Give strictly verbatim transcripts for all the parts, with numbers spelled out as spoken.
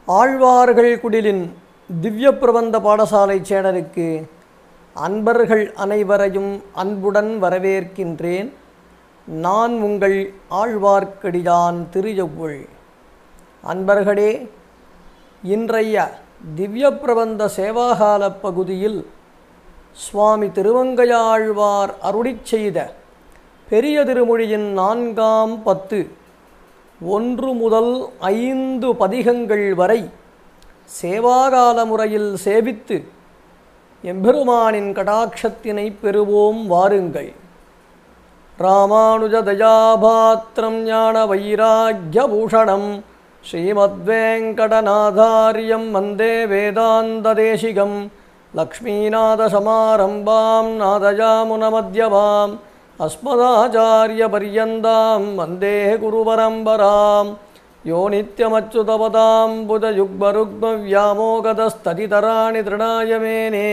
ஆழ்வார்கள் குடிலின் திவ்ய பிரபந்த பாடசாலை சேனலுக்கு அன்பர்கள் அனைவரையும் அன்புடன் வரவேற்கின்றேன். நான் உங்கள் ஆழ்வார்க்கடியான் திருஜெவ்வுள். அன்பர்களே, இன்றைய திவ்ய பிரபந்த சேவாகால பகுதியில் சுவாமி திருவங்கையாழ்வார் அருளிச் செய்த பெரிய திருமொழியின் நான்காம் பத்து ஒன்று முதல் ஐந்து பதிகங்கள் வரை சேவாகால முறையில் சேவித்து எம்பெருமானின் கடாட்சத்தினை பெறுவோம் வாருங்கள். ராமானுஜ தயாபாத்திரம் ஞான வைராக்யபூஷணம் ஸ்ரீமத்வேங்கடநாதாரியம் வந்தே வேதாந்ததேசிகம் லக்ஷ்மீநாதசமாரம்பாம் நாதயாமுனமத்யமாம் அஸ்மதாச்சாரியபர்யந்தாம் வந்தே குருபரம்பராம். யோ நித்யமச்சுதபதாம்புஜயுக்மருக்மவ்யாமோகதஸ்ததிதராணி திருணாய மேனே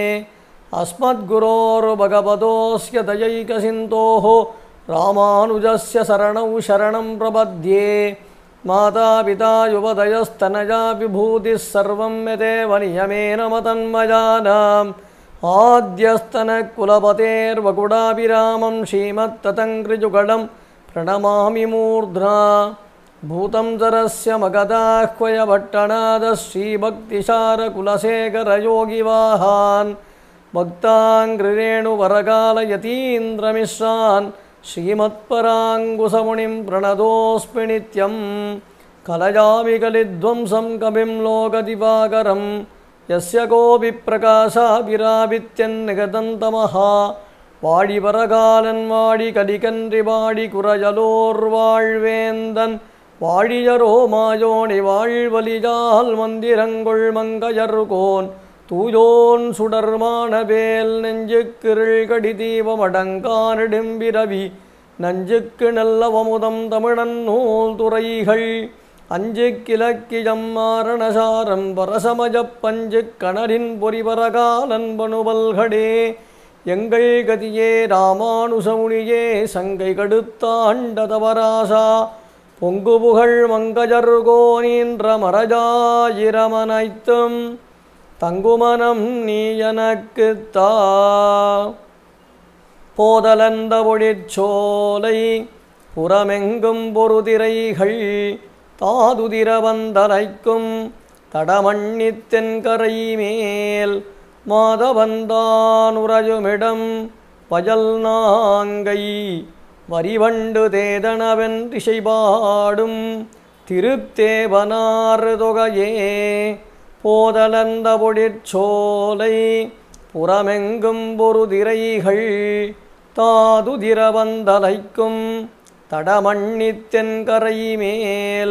அஸ்மத்குரோர்பகவதோஸ்ய தயைகசிந்தோः ராமானுஜஸ்ய சரணௌ சரணம் பிரபத்யே. மாதாபிதா யுவதயஸ்தனயா விபூதிः சர்வம் யதேவ நியமேன மதன்மயானாம். ஆத்யஸ்தனகுலபதேர்வகுடாபிராமம் ஸ்ரீமத்ததங்கிரிஜுகடம் பிரணமாமி மூர்ध्ना. பூதம் சரஸ்ய மகதாஹ்வயபட்டநாத ஸ்ரீபக்திசாரகுலசேகரயோகிவாஹான் பக்தாங்கிரேணுவரகாலயதீந்திரமிஸ்ரான் ஸ்ரீமத்பராங்குசமுனிம் பிரணதோஸ்மி நித்யம். கலயாமி கலித்வம்சம் கவிம் லோகதிவாகரம் யஸ்ய கோபி பிரகாசாபிராபித்யன்னிகதந்தமஹா. வாடி வரகாலன் வாடி கலிகன்றி வாடி குரஜலோர் வாழ்வேந்தன் வாழியரோ மாயோனி வாழ்வலியால் மந்திரங்கொள் மங்கையர்கோன் தூயோன் சுடர்மானவேல் நெஞ்சுக்கிருள் கடி தீபமடங்கானிடும்பிரவி நஞ்சுக்கு நல்லவமுதம் தமிழன் நூல் துறைகள் அஞ்சு கிழக்கியம் மாரணசாரம் பரசமஜப் பஞ்சு கணரின் பொறிவரகாலன் பணுவல்கடே. எங்கள் கதியே ராமானுசமுனியே சங்கை கடுத்தாண்டதவராசா பொங்கு புகழ் மங்கஜர்கோனின்ற மரஜாயிரமனைத்தும் தங்குமனம் நீ எனக்கு தா. போதலந்த பொழிற்சோலை புறமெங்கும் பொருதிரைகள் தாதுதிர வந்தலைக்கும் தடமண்ணித்தென்கரை மேல் மாதவந்தானுரையுமிடம் வயல் நாங்கை வரிவண்டு தேதனவென் திசைபாடும் திருத்தேவனார் தொகையே. போதலந்த பொழிற்சோலை புறமெங்கும் பொருதிரைகள் தாதுதிர வந்தலைக்கும் தடமண்ணித்தென்கரை மேல்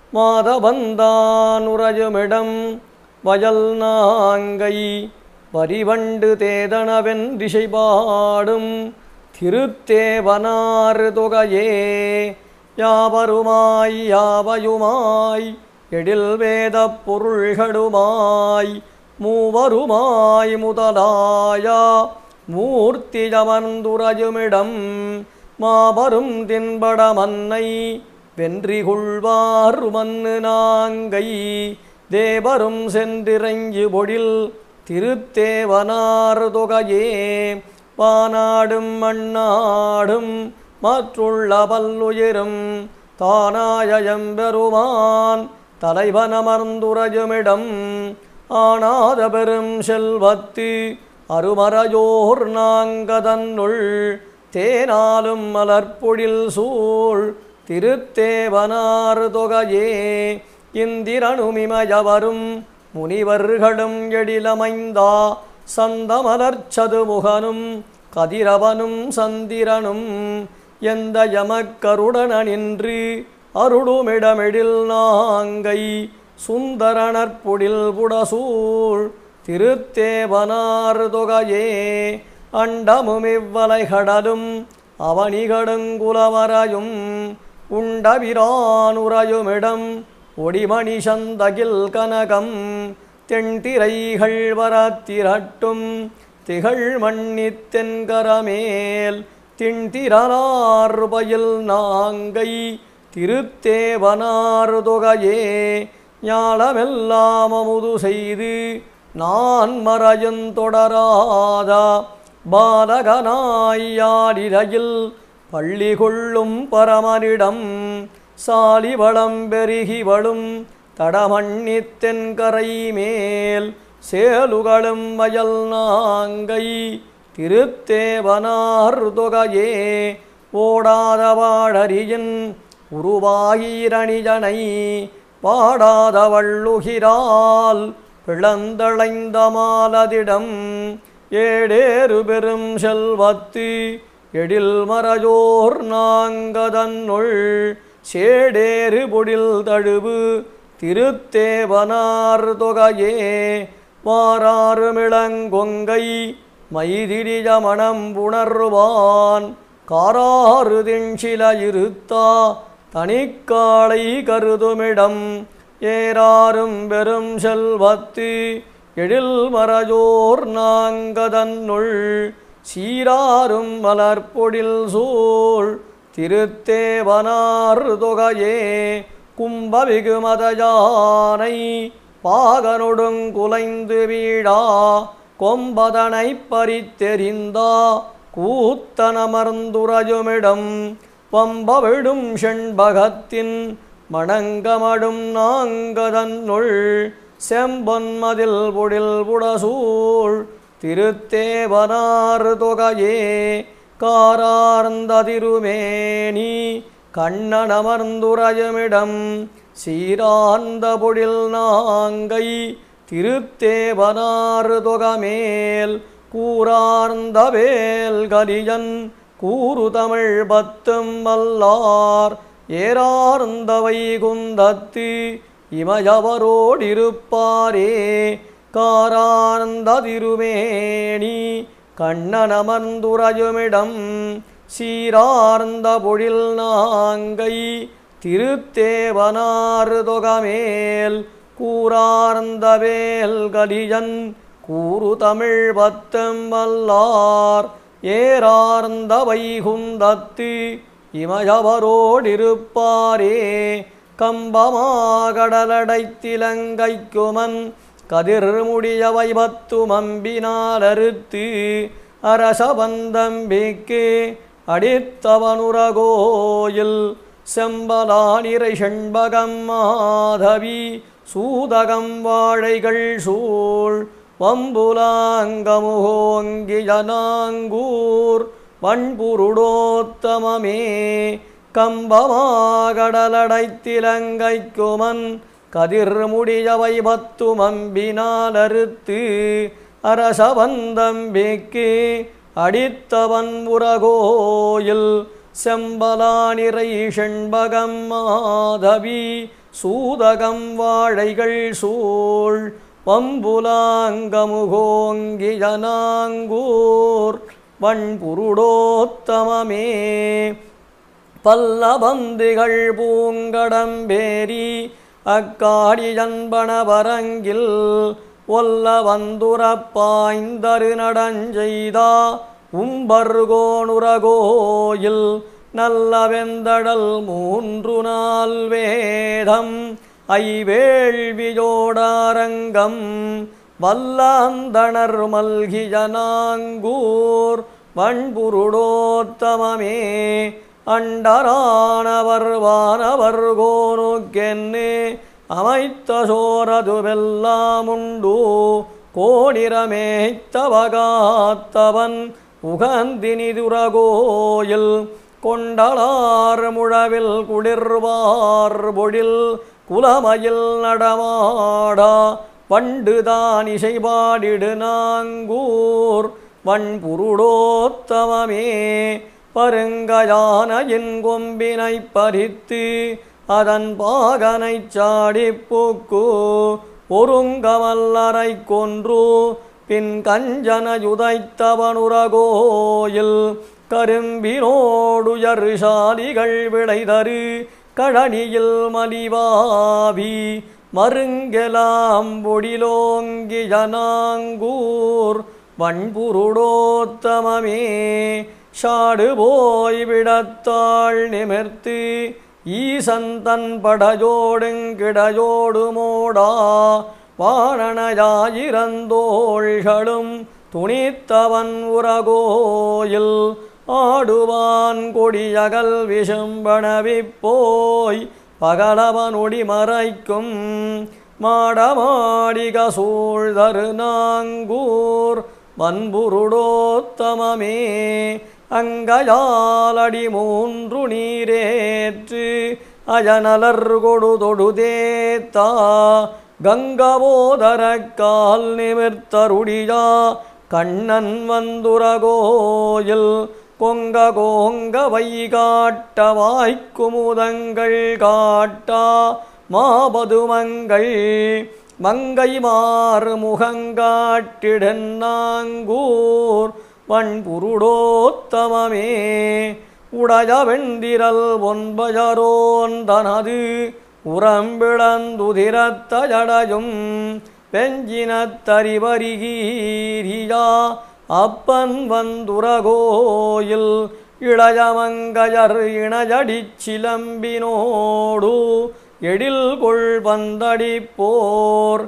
மாதவந்தானுரையுமிடம் வயல் நாங்கை வரிவண்டு தேதனவென் திசைபாடும் திருத்தேவனார் தொகையே. யாவருமாய் யாவையுமாய் எழில் வேதப் பொருள்களுமாய் மூவருமாய் முதலாயா மூர்த்தியமர்ந்துரையுமிடம் மாபரும் தின்பட மன்னை வென்றிகுள்வார் மன்னு நாங்கை தேவரும் சென்றிரங்கி பொழில் திருத்தேவனார் தொகையே. வானாடும் மண்ணாடும் மற்றுள்ள பல்லுயிரும் தானாயம்பெருமான் தலைவனமர்ந்துரையுமிடம் ஆனாத பெரும் செல்வத்து அருமறையோர் நாங்கதன்னுள் தேனாலும் மலர்பொழில் சூழ் திருத்தேவனார் தொகையே. இந்திரனுமிமயவரும் முனிவர்களும் எழிலமைந்தா சந்தமலர்ச்சதுமுகனும் கதிரவனும் சந்திரனும் எந்த யமக்கருடனின்று அருளுமிடமெழில் நாங்கை சுந்தரனற்பொழில் புடசூழ் திருத்தேவனார் தொகையே. அண்டமுமிவ்வலைகடலும் அவனிகடுங்குலவரையும் உண்டபிரானுரையுமிடம் ஒடிமணி சந்தகில் கனகம் தென்திரைகள் வரத்திரட்டும் திகழ் மண்ணித்தென்கரமேல் திண்திரனார் பயில் நாங்கை திருத்தேவனார் தொகையே. ஞாலமெல்லாம் அமுது செய்து நான் மறையுந் தொடராதா பாலகனாயாடிரையில் பள்ளி கொள்ளும் பரமனிடம் சாலிவளம் பெருகிவளும் தடமண்ணித் தென்கரை மேல் சேலுகளும் வயல் நாங்கை திருத்தேவனார் தொகையே ஓடாத வாழறியின் உருவாயிரணிஜனை பாடாத வள்ளுகிறாள் பிளந்தளைந்த மாலதிடம் ஏடேறு பெரும் செல்வத்து எழில் மறையோர் நாங்கதன்னுள் சேடேறு பொடில் தழுவு திருத்தேவனார் தொகையே வாராறுமிளங்கொங்கை மைதிரிய மணம் புணர்வான் காராறு திண்சில இருத்தா தனிக்காளை கருதுமிடம் ஏறாரும் பெரும் செல்வத்து எழில் மறையோர் நாங்கதன்னுள் சீராரும் மலர்பொடில் சூழ் திருத்தேவனார் தொகையே கும்பவிகு மதயானை பாகனொடுங் குலைந்து வீழா கொம்பதனை பறித்தெறிந்தா கூத்தனமர்ந்துரையுமிடம் பம்பவிடும் செண்பகத்தின் மணங்கமடும் நாங்கதன்னுள் செம்பொன்மதில் பொடில் புடசூழ் திருத்தேவனார் தொகையே காரார்ந்த திருமேனி கண்ணனமர்ந்துரையுமிடம் சீரார்ந்த பொழில் நாங்கை திருத்தேவனார் தொகமேல் கூரார்ந்த வேல் கலியன் கூறு தமிழ் பத்தும் வல்லார் ஏறார்ந்த வைகுந்தத்து இமயவரோடிருப்பாரே காரார்ந்த திருமேனி கண்ணனமர்ந்துரையுமிடம் சீரார்ந்த பொழில் நாங்கை திருத்தேவனார் தொகமேல் கூரார்ந்த வேல் கலியன் கூறு தமிழ் பத்தும் வல்லார் ஏறார்ந்த வைகுந்தத்து இமயவரோடிருப்பாரே கம்பமாகடலடைத்திலங்கைக்குமன் கதிர்முடிய வைபத்தும் அம்பினால் அறுத்து அரசபந்தம்பிக்கு அடித்தவனுரகோயில் செம்பலானிரை செண்பகம் மாதவி சூதகம் வாழைகள் சூழ் வம்புலாங்கமுகோங்கியனாங்கூர் வண்புருடோத்தமமே கம்பமாகடலடைத்திலங்கைக்குமன் கதிர்முடிய வைபத்தும் அம்பினால் அறுத்து அரசபந்தம்பிக்கு அடித்தவன் உரகோயில் செம்பலானிரை செண்பகம் மாதவி சூதகம் வாழைகள் சூழ் வம்புலாங்கமுகோங்கியனாங்கூர் வண்புருடோத்தமமே பல்லபந்திகள் பூங்கடம்பேரி அக்காடியன்பனவரங்கில் ஒல்ல வந்துரப்பாய்ந்தரு நடஞ்செய்தா உம்பர்கோனுரகோயில் நல்ல வெந்தடல் மூன்று நாள் வேதம் ஐவேள்வியோடாரங்கம் வல்லாந்தனர் மல்கியனாங்கூர் வண்புருடோத்தமமே அண்டரானவர் வானவர் கோனுக்கென்னு அமைத்த சோரதுவெல்லாமுண்டு கோணிரமேய்த்தவகாத்தவன் உகந்தினிதுரகோயில் கொண்டலார் முழவில் குளிர்வார் பொழில் குலமயில் நடமாடா வண்டுதான் இசைபாடிடு நாங்கூர் வண்புருடோத்தமமே பருங்கயானையின் கொம்பினை பறித்து அதன் பாகனை சாடிப்புக்கு ஒருங்கமல்லரை கொன்று பின் கஞ்சனயுதைத்தவனுரகோயில் கரும்பினோடுயர் சாலிகள் விளைதரு கடனியில் மலிவாவி மருங்கெலாம் பொடிலோங்கியனாங்கூர் வண்புருடோத்தமமே சாடு போய் விடத்தாள் நிமிர்த்து ஈசந்தன் படையோடுங்கிடையோடு மோடா வாணனையாயிரந்தோள்களும் துணித்தவன் உரகோயில் ஆடுவான் கொடியகல் விஷம்பனவிப்போய் பகலவனொடி மறைக்கும் மாடமாடிக சூழ்தரு நாங்கூர் வன்புருடோத்தமமே அங்கையாலடி மூன்று நீரேற்று அயனலர் கொடு தொடுதேத்தா கங்கபோதரக்கால் நிமிர்த்தருடியா கண்ணன் வந்துரகோயில் கொங்க கோங்க வைகாட்ட வாய்க்குமுதங்கள் காட்டா மாபதுமங்கள் மங்கை மாறு முகங்காட்டிடன்னாங்கூர் வன்புருடோத்தமமே உடைய வெண்டிரல் ஒன்பயரோன் தனது உரம்பிழந்துதிரத்தஜடையும் பெஞ்சினத்தறிவரிகீரியா அப்பன் வந்துரகோயில் இளையமங்கையர் இணையடிச் சிலம்பினோடு எழில் கொள் வந்தடிப்போர்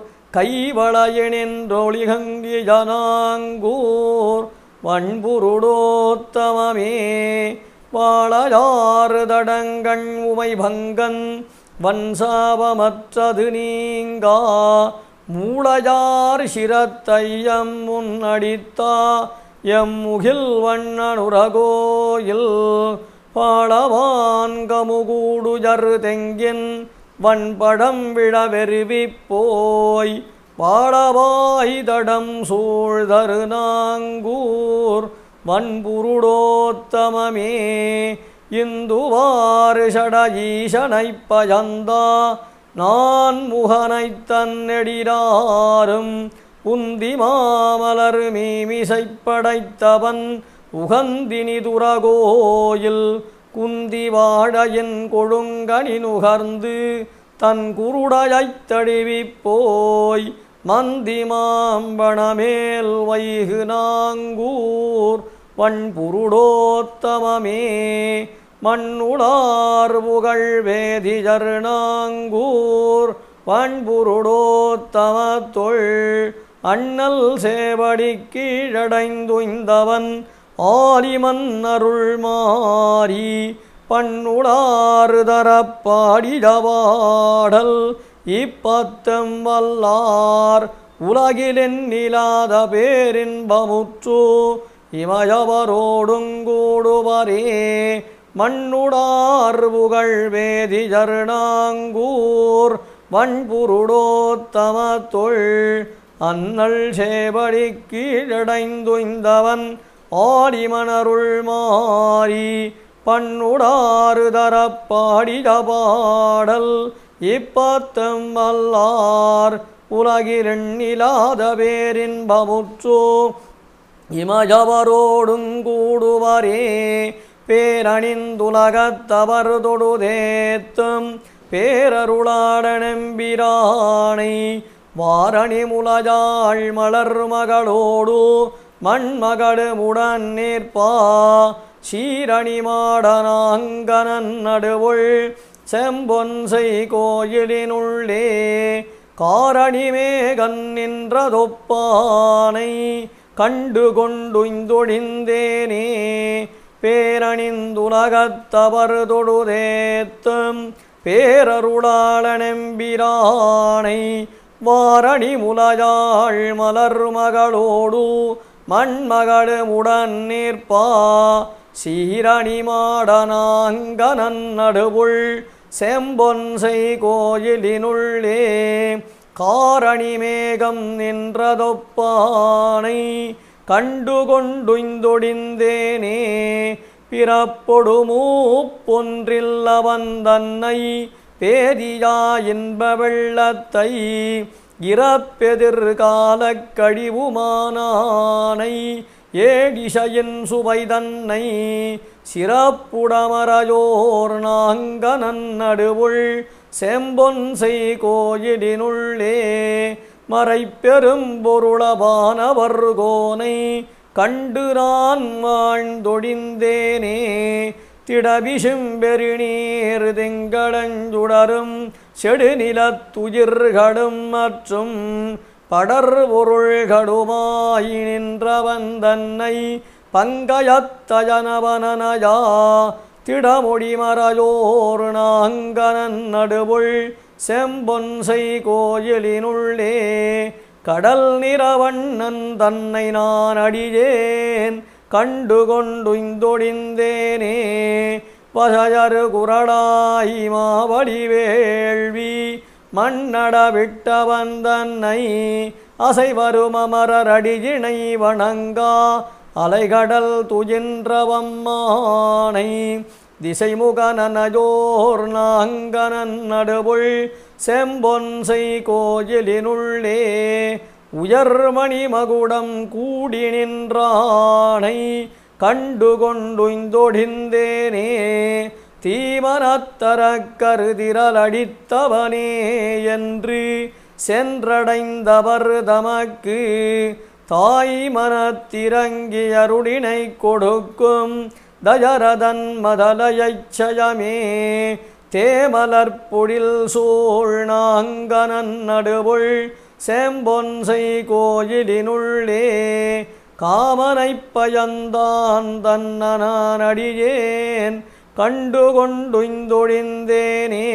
கைவளையனின்றொளிகங்கியனாங்கூர் வன்புருடோத்தமமே வாழையாறு தடங்கண் உமை பங்கன் வன்சாபமற்றது நீங்கா மூளையார் சிரத்தையம் முன்னடித்தா எம் முகில் வண்ணனுரகோயில் பாளவான் கமுகூடுஜர் தெங்கின் வன்படம் விழவெருவிப்போய் பாடவாய் தடம் சூழ்தரு நாங்கூர் வன்புருடோத்தமமே இந்துவாறு ஷடஈசனைப் பயந்தா நான் முகனைத் தன்னெடிராரும் உந்தி மாமலர் மீமிசைப் படைத்தவன் உகந்தினி துரகோயில் குந்தி வாழையின் கொழுங்கனி நுகர்ந்து தன் குருடையைத் தடிவிப்போய் மந்தி மாம்பணமேல் வைகு நாங்கூர் வன்புருடோத்தமமே மண்ணுளார் புகழ் வேதியர் நாங்கூர் வன்புருடோத்தமத்தொள் அண்ணல் சேவடி கீழடைந்துய்ந்தவன் ஆலிமன்னருள் மாறி பண்ணுளாறு தரப்பாடிடவாடல் இப்பத்தம் வல்லார் உலகிலென்னிலாத பேரின்பமுற்று இமயவரோடுங்கூடுவரே மண்ணுடார் புகழ் வேதியர் நாங்கூர் வன்புருடோத்தமத்தொள் அண்ணல் சேவடி கீழடைந்துய்ந்தவன் ஆலிமனருள் மாறி பண்ணுடாறு தரப்பாடிடபாடல் இப்பத்தம் வல்லார் உலகிலெண்ணிலாத பேரின்பமுற்று இமயவரோடுங்கூடுவரே பேரணிந்துலகத்தவர் தொடுதேத்தும் பேரருளாடனெம்பிரானை வாரணி முலையாள் மலர் மகளோடு மண்மகளுமுடன் நேர்ப்பா சீரணி மாடனாங்கனன் நடுவுள் செம்பொன்சை கோயிலினுள்ளே காரணி மேகன் நின்றதொப்பானை கண்டு கொண்டுய்ந்தொழிந்தேனே பேரணிந்துலகத்தவர் தொடுதேத்தும் பேரருளாளனெம்பிரானை வாரணி முலையாள் மலர் மகளோடு மண்மகளுமுடன் நிற்பா சீரணி மாடனாங்கனன் நடுவுள் செம்பொன்சை கோயிலினுள்ளே காரணி மேகம் நின்றதொப்பானை கண்டு கொண்டுய்ந்தொழிந்தேனே பிறப்பொடு மூப்பொன்றில்லவன் தன்னை பேதியா இன்ப வெள்ளத்தை இறப்பெதிர்காலக் கழிவுமானானை ஏடிசையின் சுவை தன்னை சிறப்புடமரையோர் நாங்கனன் நடுவுள் செம்பொன்சை கோயிலினுள்ளே மறைப்பெரும் பொருளவானவர் கோனை கண்டு நான் வாழ்ந்தொழிந்தேனே திடவிசும் பெருநீர் திங்களஞ்சுடரும் செடுநிலத்துயிர்களும் மற்றும் படர் பொருள்களுமாய் நின்றவன் தன்னை பங்கயத்தஜனவனனயா திடமொழி மறையோர் நாங்கனன் நடுவுள் செம்பொன்சை கோயிலினுள்ளே கடல் நிறவண்ணன் தன்னை நான் அடியேன் கண்டு கொண்டுய்ந்தொழிந்தேனே வசையறு குரலாய் மாவடி வேள்வி மண்ணட விட்டவன் தன்னை அசைவரும் அமரரடியினை வணங்கா அலைகடல் துயின்றவம்மானை திசைமுகனயோர் நாங்கனன் நடுவுள் செம்பொன்சை கோயிலினுள்ளே உயர்மணி மகுடம் கூடி நின்றானை கண்டு கொண்டுய்ந்தொழிந்தேனே தீமனத்தரக் கருதிரலடித்தவனே என்று சென்றடைந்தவர் தமக்கு தாய் மனத்திறங்கி அருளினை கொடுக்கும் தயரதன் மதலயச்சயமே தேமலர்பொழில் சூழ் நாங்கனன் நடுவுள் செம்பொன்சை கோயிலினுள்ளே காமனைப் பயந்தான் தன்னனான் அடியேன் கண்டு கொண்டுய்ந்தொழிந்தேனே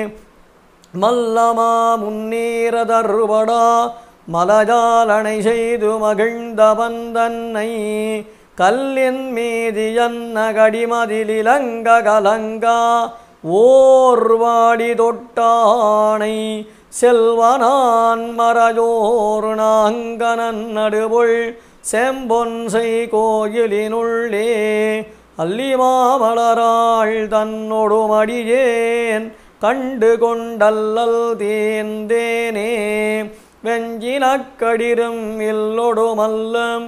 மல்லமா முன்னேறதருபடா மலஜாலனை செய்து மகிழ்ந்தவன் தன்னை கல்லின் மீதியன்ன கடிமதிலிலங்க கலங்கா ஓர்வாடி தொட்டானை செல்வனான் மறையோர் நாங்கனன் நடுவுள் செம்பொன்சை கோயிலினுள்ளே அல்லிமாமலராள் தன்னொடுமடியேன் கண்டு கொண்டல்லல் தேந்தேனே வெஞ்சினக்கடிரும் இல்லொடுமல்லம்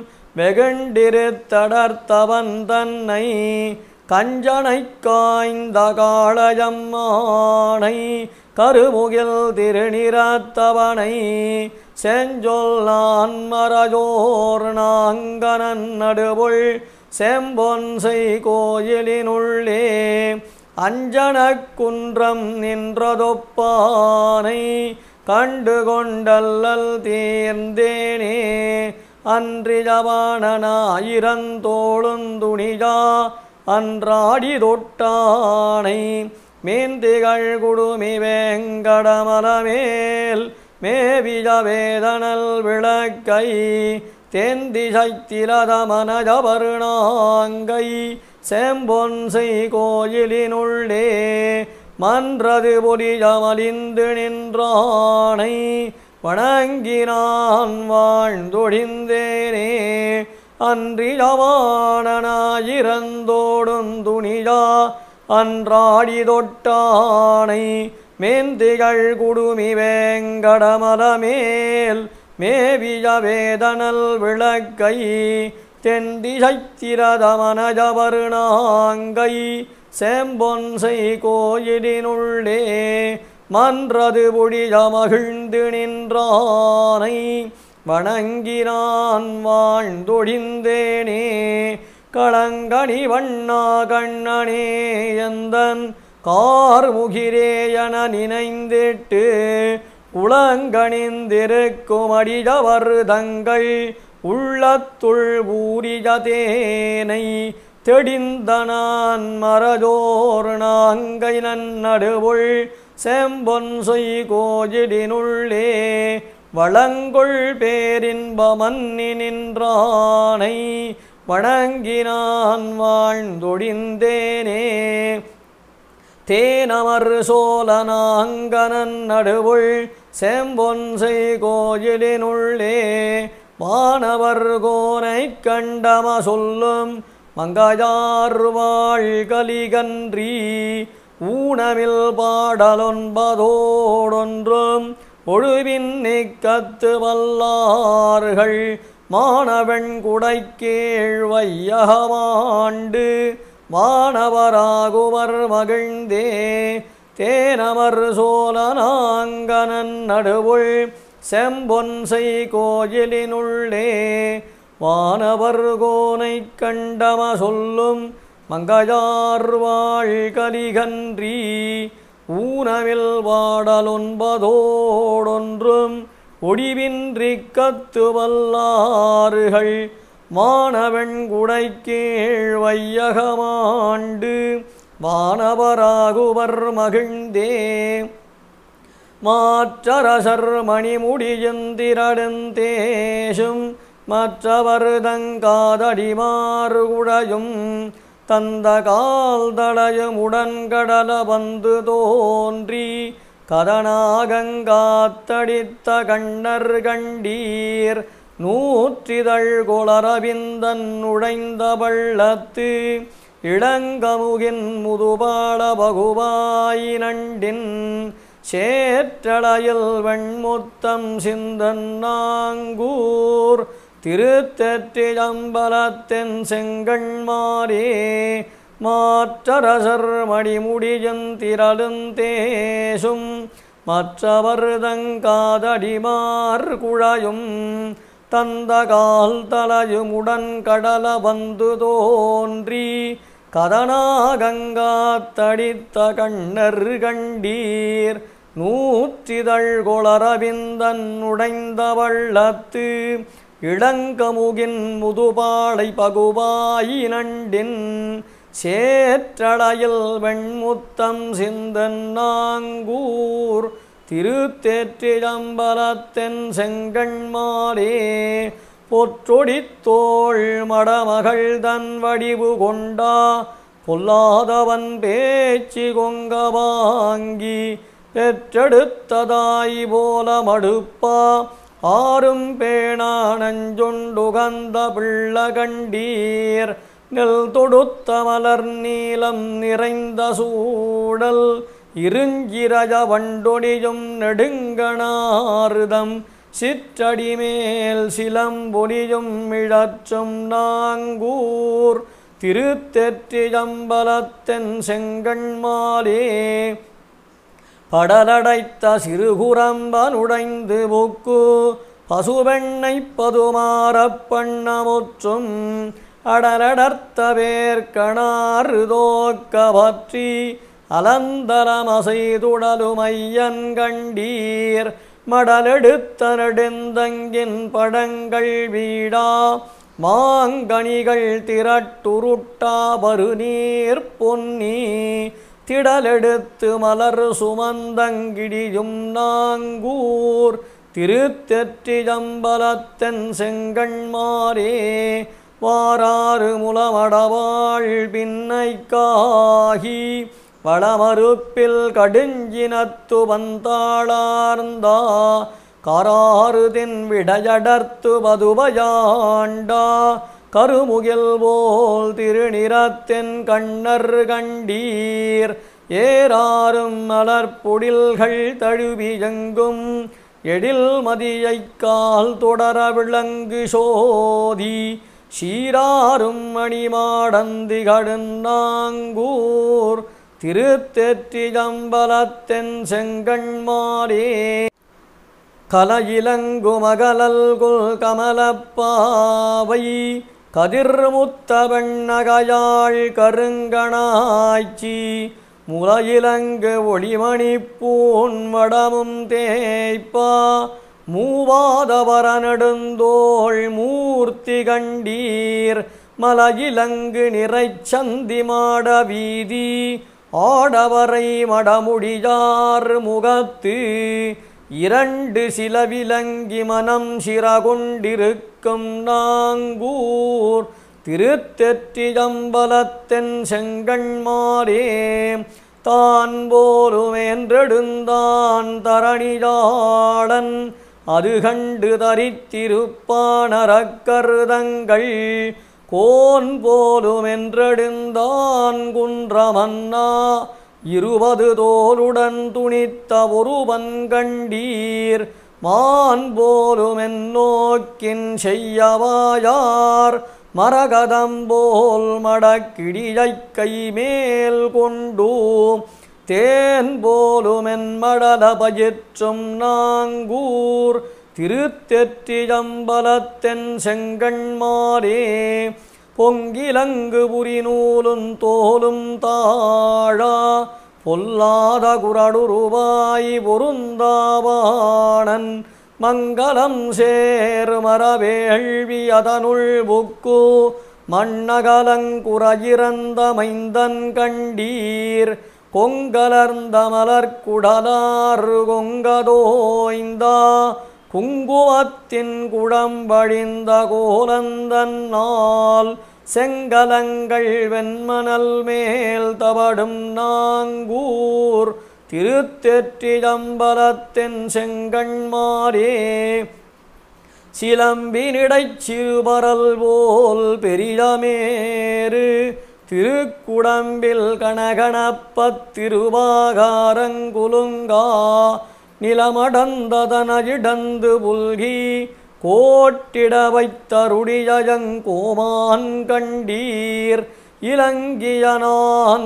வெகுண்டிருத்தடர்த்தவன் தன்னை கஞ்சனைக் காய்ந்த காளையம்மானை கருமுகில் திருநிறத்தவனை செஞ்சொல் நான் மறையோர் நாங்கனன் நடுவுள் செம்பொன்சை கோயிலினுள்ளே அஞ்சனக் குன்றம் நின்றதொப்பானை கண்டு கொண்டல்லல் தேர்ந்தேனே அன்றியவாணனாயிரந்தோளுந்துணியா அன்றாடி தொட்டானை மேந்திகள் குடுமி வேங்கடமலமேல் மேவிய வேதனல் விளக்கை தென்திசைத்திலதமனஜபருணாங்கை செம்பொன்சை கோயிலினுள்ளே மன்றது பொலியமலிந்து நின்றானை வணங்கினான் வாழ்ந்தொழிந்தேனே அன்றியவாணனாயிரந்தோடுந்துணியா அன்றாடி தொட்டானை மேந்திகள் குடுமி வேங்கடமலமேல் மேவிய வேதனல் விளக்கை தென்திசைத்திரதமனஜபருணாங்கை செம்பொன்சை கோயிலினுள்ளே மன்றது பொழிய மகிழ்ந்து நின்றானை வணங்கினான் வாழ்ந்தொழிந்தேனே களங்கனி வண்ணா கண்ணனே எந்தன் கார்முகிரேயன நினைந்திட்டு உளங்கணிந்திருக்கும் அடியவர் தங்கள் உள்ளத்துள் ஊரிய தேனை தெடிந்தனான் மறையோர் நாங்கை நன்னடுவுள் செம்பொன்சை கோயிலினுள்ளே வளங்கொள் பேரின்பமன்னி நின்றானை வணங்கினான் வாழ்ந்தொழிந்தேனே தேனமர் சோழனாங்கனன் நடுவுள் செம்பொன்சை கோயிலினுள்ளே வானவர் கோனை கண்டம சொல்லும் மங்கையார்வாள் கலிகன்றி ஊனமில் பாடலொன்பதோடொன்றும் ஒழுவின் நிக்கத்து வல்லார்கள் மானவன் குடைக்கீழ் வையகமாண்டு வானவராகுவர் மகிழ்ந்தே தேனமர் சோழனாங்கனன் நடுவுள் செம்பொன்சை கோயிலினுள்ளே வானவர் கோனை கண்டம சொல்லும் மங்கையார்வாள் கலிகன்றி ஊனவில் வாடலொன்பதோடொன்றும் ஒடிவின்றி கத்து வல்லாறுகள் மானவன் குடைக்கீழ் வையகமாண்டு வானவராகுவர் மகிழ்ந்தே மாற்றரசர் மணிமுடியந்திரடுந்தேசும் மற்றவர் தங்காதடிமாறுகுடையும் தந்த கால் தளையும் உடன்கடல வந்து தோன்றி கதனாகங்காத்தடித்த கண்ணர் கண்டீர் நூற்றிதழ் கொளரவிந்தன் நுழைந்த பள்ளத்து இளங்கமுகின் முதுபாள பகுவாயினண்டின் சேற்றளையில் வெண்முத்தம் சிந்தன் நாங்கூர் திருத்தெற்றியம்பலத்தின் செங்கண்மாரே மாற்றரசர் மடிமுடியந்திரழுந்தேசும் மற்றவர் தங்காதடிமார் குழையும் தந்த கால் தளையுமுடன் கடல வந்து தோன்றி கதனாகங்காத்தடித்த கண்ணர் கண்டீர் நூற்றிதழ் கொளரவிந்தன் உடைந்த வள்ளத்து இளங்கமுகின் முதுபாளை பகுவாயினண்டின் சேற்றளையில் வெண்முத்தம் சிந்தன் நாங்கூர் திருத்தேற்றியம்பலத்தின் செங்கண்மாரே பொற்றொடித்தோள் மடமகள் தன் வடிவு கொண்டா பொல்லாதவன் பேச்சு கொங்க வாங்கி பெற்றெடுத்ததாய் போல மடுப்பா ஆறும் பேணா நஞ்சுண்டுகந்த பிள்ள கண்டீர் நெல் தொடுத்த மலர் நீலம் நிறைந்த சூடல் இருஞ்சிரஜ வண்டொடியும் நெடுங்கணாறுதம் சிற்றடிமேல் சிலம்பொலியும் இழற்றும் நாங்கூர் திருத்தெற்றியம்பலத்தின் செங்கண்மாலே படலடைத்த சிறுகுரம்பனுடைந்து புக்கு பசுவெண்ணை பதுமாறப் பண்ணமுற்றும் அடலடர்த்த வேர்கணாறு தோக்க பற்றி அலந்தரமசைதுடலுமையன் கண்டீர் மடலெடுத்த நெடுந்தங்கின் படங்கள் வீடா மாங்கனிகள் திரட்டுருட்டா பருநீர் பொன்னி திடலெடுத்து மலர் சுமந்தங்கிடியும் நாங்கூர் திருத்தெற்றியம்பலத்தின் செங்கண்மாரே வாராறு முலமடவாள் பின்னைக்காகி வளமறுப்பில் கடுஞ்சினத்து வந்தாளார்ந்தா காராறுதின் விடையடர்த்து பதுபயாண்டா கருமுகில் போல் திருநிறத்தின் கண்ணர் கண்டீர் ஏறாரும் மலர்பொடில்கள் தழுவி எங்கும் எழில் மதியைக் கால் தொடர விளங்கு சோதி சீராரும் மணிமாடந்திகழும் நாங்கூர் திருத்தெற்றியம்பலத்தின் செங்கண்மாரே கலையிலங்கு மகளல்குல் கமலப்பாவை கதிர்முத்த வெண்ணகையாள் கருங்கணாய்ச்சி முலையிலங்கு ஒளிமணி பூன் மடமும் தேய்ப்பா மூவாதவர நெடுந்தோள் மூர்த்தி கண்டீர் மலையிலங்கு நிறைச்சந்தி மாட வீதி ஆடவரை மடமுடியார் முகத்து இரண்டு சிலவிலங்கி மனம் சிறகொண்டிருக்கும் நாங்கூர் திருத்தெற்றியம்பலத்தின் செங்கண்மாரே தான் போலுமென்றெடுந்தான் தரணியாளன் அது கண்டு தரித்திருப்பானரக்கருதங்கள் கோன் போலுமென்றெடுந்தான் குன்றமன்னா இருபது தோளுடன் துணித்த ஒருவன் கண்டீர் மான் போலுமென் நோக்கின் செய்யவாயார் மரகதம்போல் மடக்கிடியைக் கைமேல் கொண்டு தேன் போலுமென் மடல பயிற்றும் நாங்கூர் திருத்தெற்றியம்பலத்தின் செங்கண்மாரே பொங்கிலங்கு புரிநூலும் தோலும் தாழா பொல்லாத குரடுருவாய் பொருந்தாவாணன் மங்களம் சேர் மரவேள்வி அதனுள் புக்கு மண்ணகலங்குறையிறந்த மைந்தன் கண்டீர் கொங்கலர்ந்த மலர்குடலார் கொங்கதோய்ந்தா குங்குமத்தின் குழம்பழிந்த கோலந்தன்னால் செங்கலங்கள் வெண்மணல் மேல் தவடும் நாங்கூர் திருத்தெற்றியம்பலத்தின் செங்கண்மாரே சிலம்பினிடைச் சிறுபரல் போல் பெரியமேறு திருக்குடம்பில் கணகணப்பத் திருவாகாரங்குலுங்கா நிலமடந்ததனஜிடந்து புல்கி கோட்டிட வைத்தருடியங்கோமான் கண்டீர் இலங்கியனான்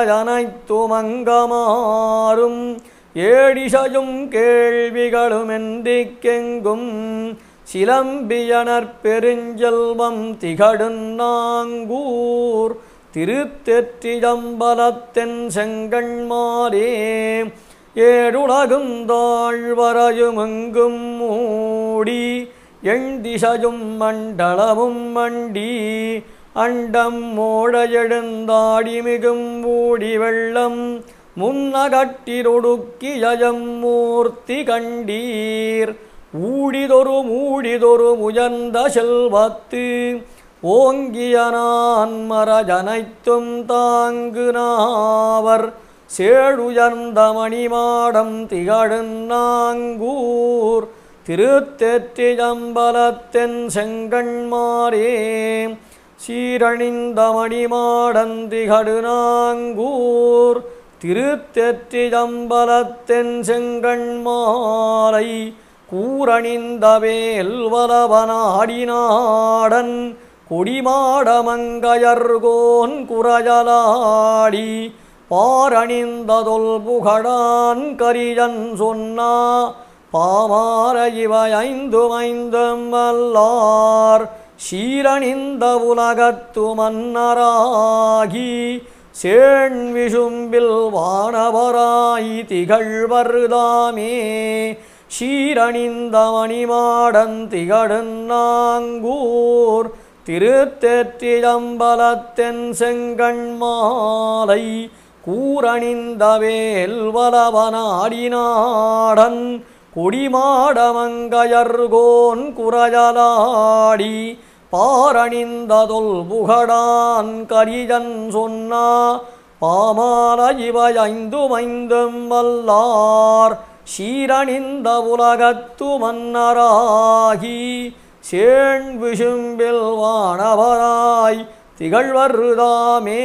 மரயனைத்துமங்கமாறும் ஏடிசையும் கேள்விகளும் எந்திக்கெங்கும் சிலம்பியனர் பெருஞ்செல்வம் திகழும் நாங்கூர் திருத்தெற்றியம்பலத்தின் செங்கண்மாரே ஏழுலகும் தாழ்வரையுமெங்கும் மூடி எண்திசையும் மண்டலமும் மண்டி அண்டம் மோட எழுந்தாடி மிகும் ஊடி வெள்ளம் முன்னகட்டிரொடுக்கியம் மூர்த்தி கண்டீர் ஊடிதொரு மூடிதொரு முயர்ந்த செல்வத்து ஓங்கியனான் மரஜனைத்தும் தாங்கு நாவர் சேழுயர்ந்த மணிமாடம் திகழும் நாங்கூர் திருத்தெற்றியம்பலத்தின் செங்கண்மாரே சீரணிந்த மணிமாடம் திகழு நாங்கூர் திருத்தெற்றியம்பலத்தின் செங்கண்மாலை கூரணிந்த வேல்வலவனாடினாடன் கொடிமாடமங்கையர்கோன் குரஜலாடி பாரணிந்ததொல் புகழான் கரியன் சொன்னா பாமார இவை ஐந்தும் ஐந்தும் வல்லார் சீரணிந்த உலகத்து மன்னராகி சேண் விசும்பில் வானவராய் திகழ்வர்தாமே சீரணிந்த மணிமாடன் திகழும் நாங்கூர் திருத்தெற்றியம்பலத்தின் செங்கண்மாலை கூரணிந்த வேல்வலவனாடினாடன் கொடிமாடமங்கையர்கோன் குரஜலாடி பாரணிந்ததொல் புகழான் கரியன் சொன்னா பாமால இவை ஐந்தும் ஐந்தும் வல்லார் சீரணிந்த உலகத்து மன்னராகி சேண் விசும்பில் வானவராய் திகழ்வர்தாமே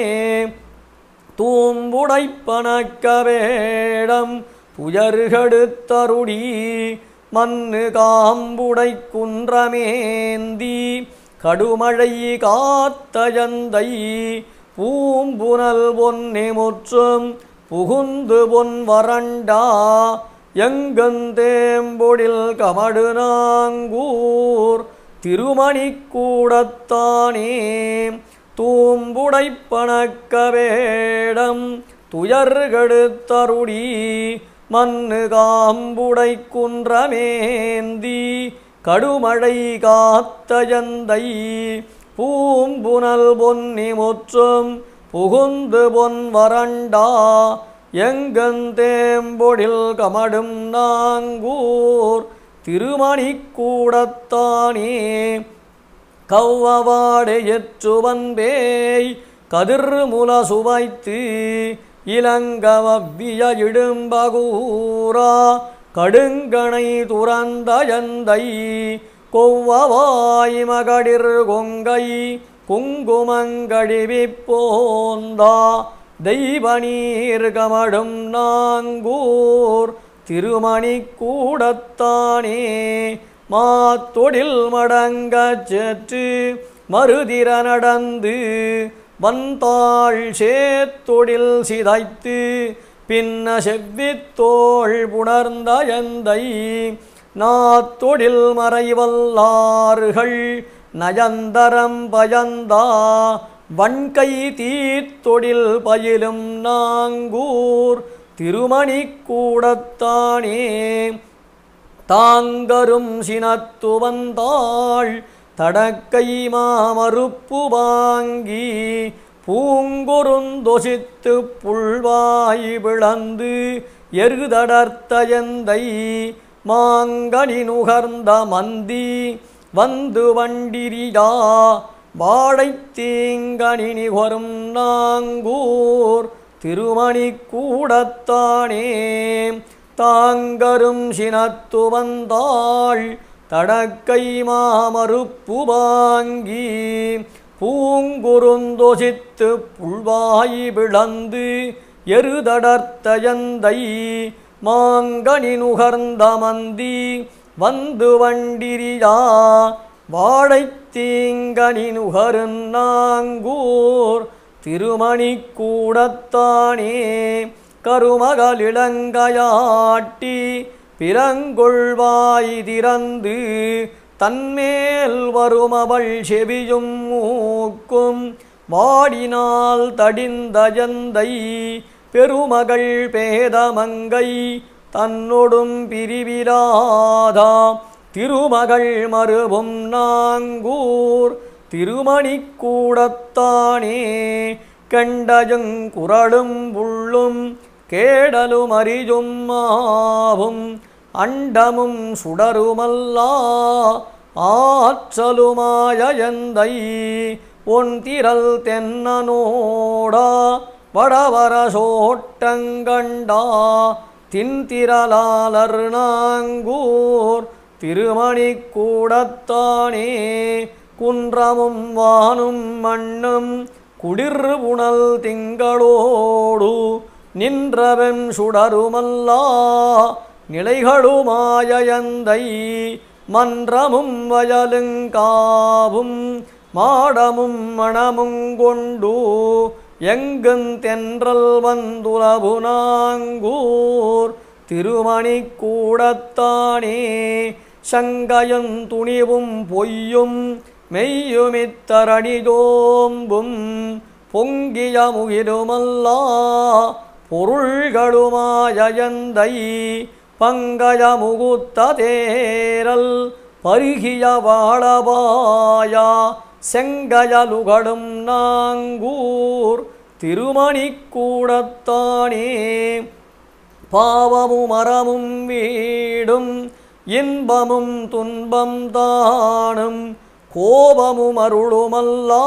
தூம்புடைப்பனக்க வேடம் துயர்கெடுத்தருடி மண்ணு காம்புடை குன்றமேந்தி கடுமழை காத்தயந்தை பூம்புனல் பொன்னி முற்றும் புகுந்து பொன் வரண்டா எங்கந்தேம்பொடில் கமடு நாங்கூர் திருமணிக்கூடத்தானே தூம்புடைப்பனக்க வேடம் துயர்கெடுத்தருடி மண்ணு காம்புடை குன்றமேந்தி கடுமழை காத்தயந்தை பூம்புனல் பொன்னி முற்றும் புகுந்து பொன் வரண்டா எங்கந்தேம்பொடில் கமடும் நாங்கூர் திருமணிக்கூடத்தானே கவ்வவாடையற்றுவன்பேய் கதிர்முல சுவைத்து இளங்கவவ்விய இடும்பகூரா கடுங்கணை துறந்தயந்தை கொவ்வவாய் மகடிர் கொங்கை குங்குமங்கழிவிப்போந்தா தெய்வநீர் கமடும் நாங்கூர் திருமணிக்கூடத்தானே மாத்தொடில் மடங்கச் செற்று மறுதிர நடந்து வந்தாள் சேத்தொடில் சிதைத்து பின்ன செவ்வித்தோள் புணர்ந்த எந்தை நாத்தொடில் மறைவல்லார்கள் நயந்தரம் பயந்தா வன்கை தீத்தொழில் பயிலும் நாங்கூர் திருமணி கூடத்தானே தாங்கரும் சினத்து வந்தாள் தடக்கை மாமறுப்பு வாங்கி பூங்குருந்தொசித்து புல்வாய் விளந்து எருதடர்த்த எந்தை மாங்கனி நுகர்ந்த மந்தி வந்து வண்டிரியா வாழை தீங்கனி நிகரும் நாங்கூர் திருமணி கூடத்தானே தாங்கரும் சினத்து வந்தாள் தடக்கை மாமறுப்பு வாங்கி பூங்குருந்தொசித்து புல்வாய் விளந்து எருதடர்த்த எந்தை மாங்கனி நுகர்ந்த மந்தி வந்து வண்டிரியா வாழை தீங்கனி நுகரும் நாங்கூர் திருமணி கூடத்தானே கருமகளிளங்கையாட்டி பிறங்கொள்வாய் திறந்து தன்மேல் வருமவள் செவியும் மூக்கும் வாடினால் தடிந்த எந்தை பெருமகள் பேதமங்கை தன்னொடும் பிரிவிலாதா திருமகள் மறுவும் நாங்கூர் திருமணி கூடத்தானே கண்டஜுங் குரலும் உள்ளும் கேடலும் அரிஜும் மாவும் அண்டமும் சுடருமல்லா ஆற்றலுமாய எந்தை ஒன் திரள் தென்னனோடா வடவர சோட்டங்கண்டா தின்திரலாளர் நாங்கூர் திருமணி கூடத்தானே குன்றமும் வானும் மண்ணும் குளிர் புனல் திங்களோடு நின்றவன் சுடருமல்லா நிலைகளுமாய எந்தை மன்றமும் வயலுங்காவும் மாடமும் மணமும் கொண்டு எங்குந் தென்றல் வந்துலபு நாங்கூர் திருமணி கூடத்தானே சங்கையும் துணிவும் பொய்யும் மெய்யுமித்தரணிதோம்பும் பொங்கிய முகிலுமல்லா பொருள்களுமாய எந்தை பங்கய முகுத்த தேரல் பருகிய வாழபாயா செங்கயலுகடும் நாங்கூர் திருமணி கூடத்தானே பாவமும் அறமும் வீடும் இன்பமும் துன்பம் தானும் கோபமும் அருளுமல்லா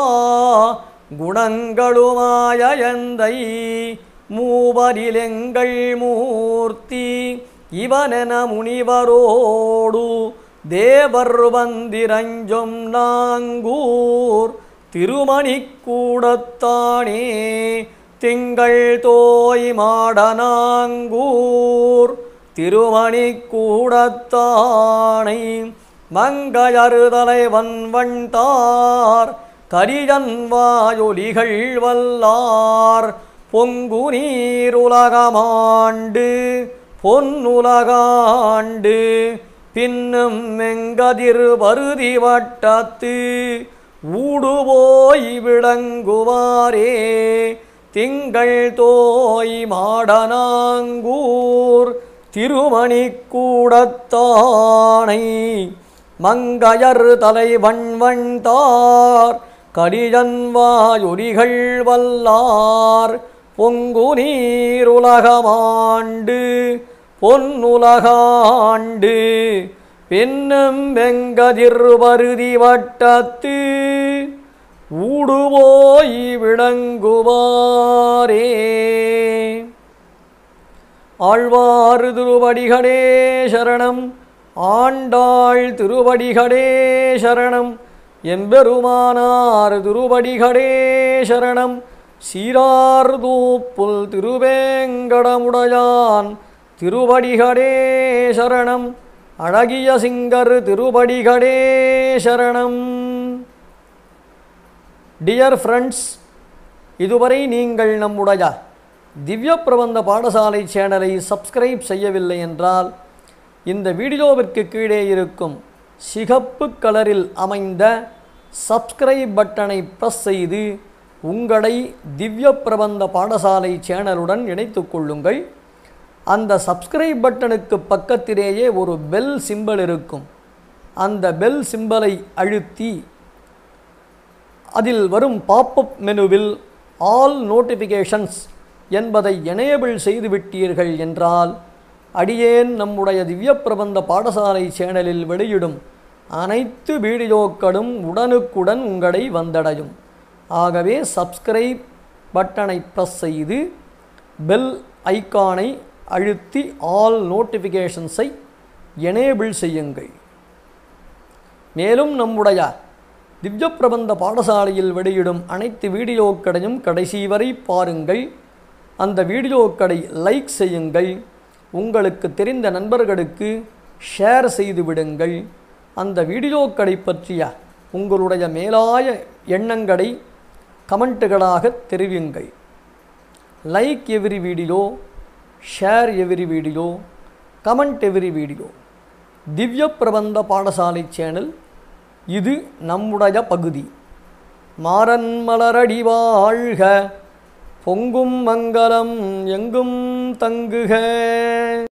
குணங்களுமாய எந்தை மூவரிலெங்கள் மூர்த்தி இவனென முனிவரோடு தேவர் வந்திரஞ்சும் நாங்கூர் திருமணி கூடத்தானே திங்கள் தோய் மாட நாங்கூர் திருமணி கூடத்தானை மங்கையறுதலை வன்வண்டார் கரியன் வாயொலிகள் வல்லார் பொங்கு நீருலகமாண்டு பொன்னுலகாண்டு பின்னும் மெங்கதிர் வருதி வட்டத்து ஊடுபோய் விளங்குவாரே திங்கள் தோய் மாடனாங்கூர் திருமணி கூடத்தானை மங்கையர் தலைவன்வண்டார் கரியன் வாயொலிகள் வல்லார் பொங்கு நீருலகமாண்டு பொன்னுலகாண்டு பெண்ணும் வெங்கதிர் வருதி வட்டத்து ஊடுபோய் விளங்குவாரே. ஆழ்வார் திருவடிகளே சரணம். ஆண்டாள் திருவடிகளே சரணம். எம்பெருமானார் திருவடிகளே சரணம். சீரார் தூப்புல் திருவேங்கடமுடையான் திருவடிகளே சரணம். அழகிய சிங்கர் திருவடிகளே சரணம். டியர் ஃப்ரெண்ட்ஸ், இதுவரை நீங்கள் நம்முடைய திவ்ய பிரபந்த பாடசாலை சேனலை சப்ஸ்கிரைப் செய்யவில்லை என்றால் இந்த வீடியோவிற்கு கீழே இருக்கும் சிகப்பு கலரில் அமைந்த சப்ஸ்கிரைப் பட்டனை ப்ரெஸ் செய்து உங்களை திவ்ய பிரபந்த பாடசாலை சேனலுடன் இணைத்து கொள்ளுங்கள். அந்த சப்ஸ்கிரைப் பட்டனுக்கு பக்கத்திலேயே ஒரு பெல் சிம்பல் இருக்கும். அந்த பெல் சிம்பலை அழுத்தி அதில் வரும் பாப்அப் மெனுவில் ஆல் நோட்டிஃபிகேஷன்ஸ் என்பதை எனேபிள் செய்துவிட்டீர்கள் என்றால் அடியேன் நம்முடைய திவ்ய பிரபந்த பாடசாலை சேனலில் வெளியிடும் அனைத்து வீடியோக்களும் உடனுக்குடன் உங்களை வந்தடையும். ஆகவே சப்ஸ்கிரைப் பட்டனை ப்ரெஸ் செய்து பெல் ஐக்கானை அழுத்தி ஆல் நோட்டிஃபிகேஷன்ஸை எனேபிள் செய்யுங்கள். மேலும் நம்முடைய திவ்ய பிரபந்த பாடசாலையில் வெளியிடும் அனைத்து வீடியோக்களையும் கடைசி வரை பாருங்கள். அந்த வீடியோக்களை லைக் செய்யுங்கள். உங்களுக்கு தெரிந்த நண்பர்களுக்கு ஷேர் செய்து விடுங்கள். அந்த வீடியோக்களை பற்றிய உங்களுடைய மேலாய எண்ணங்களை கமெண்ட்டுகளாக தெரிவியுங்கள். Like every video, share every video, comment every video. Divya Prabandha பாடசாலை சேனல் இது நம்முடைய பகுதி. மாறன் மலரடி வாழ்க, பொங்கும் மங்களம் எங்கும் தங்குக.